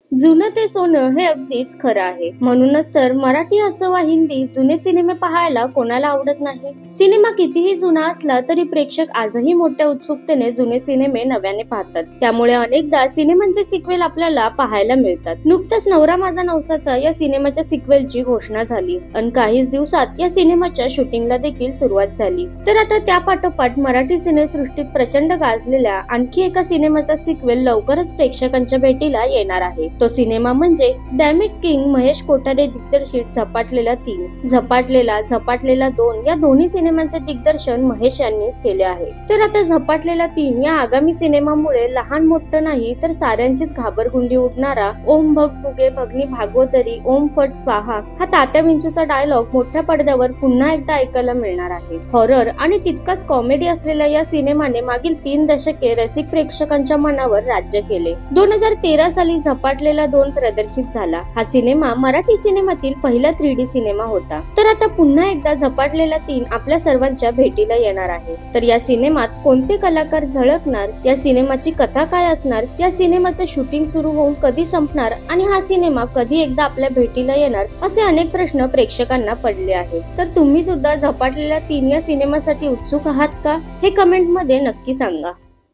जुनं ते सोनं हे अगदीच खरं आहे. म्हणूनच तर मराठी असो वा हिंदी, जुने सिनेमे पाहायला कोणाला आवडत नाही. सिनेमा कितीही जुना असला तरी प्रेक्षक आजही मोठ्या उत्सुकतेने जुने सिनेमे नव्याने पाहतात. त्यामुळे अनेकदा सिनेमांचे सिक्वेल आपल्याला पाहायला मिळतात. नुकताच नवरा माझा नवसाचा या सिनेमाच्या सिक्वेलची घोषणा झाली आणि काहीच दिवसात या सिनेमाच्या शूटिंगला देखील सुरुवात झाली. तर आता त्या पाठोपाठ मराठी सिनेसृष्टीत प्रचंड गाजलेल्या आणखी एका सिनेमाचा सिक्वेल लवकरच प्रेक्षकांच्या भेटीला येणार आहे. तो सिनेमा म्हणजे damn it king Mahesh Kothare दिग्दर्शित झपाटलेला 3, झपाटलेला 2 या दोन्ही सिनेमांचे दिग्दर्शन महेश यांनीच केले आहे. तर आता झपाटलेला 3 या आगामी सिनेमामुळे लहान मोठं नाही तर साऱ्यांचीच घाबरगुंडी उडणारा ओम भग भुगे भगनी भागवतरी ओम फट स्वाहा हा तात्या विंचूचा डायलॉग मोठ्या पडद्यावर पुन्हा एकदा ऐकायला मिळणार आहे. हॉरर आणि तितकाच कॉमेडी असलेल्या या सिनेमाने मागील 3 दशके रसिक प्रेक्षकांच्या मनावर राज्य केले. 2013 साली झपाटलेला 2 प्रदर्शित झाला. हा सिनेमा मराठी सिनेमातील पहिला 3D सिनेमा होता. तर आता पुन्हा एकदा झपाटलेला 3 आपल्या सर्वांच्या भेटीला येणार आहे. तर या सिनेमात कोणते कलाकार झळकणार, या सिनेमाची कथा काय असणार, या सिनेमाचं शूटिंग सुरू होऊन कधी संपणार आणि हा सिनेमा कधी एकदा आपल्या भेटीला येणार, असे अनेक प्रश्न प्रेक्षकांना पडले आहेत. तर तुम्ही सुद्धा झपाटलेला 3 या सिनेमासाठी उत्सुक आहात का? हे कमेंट मध्ये नक्की सांगा.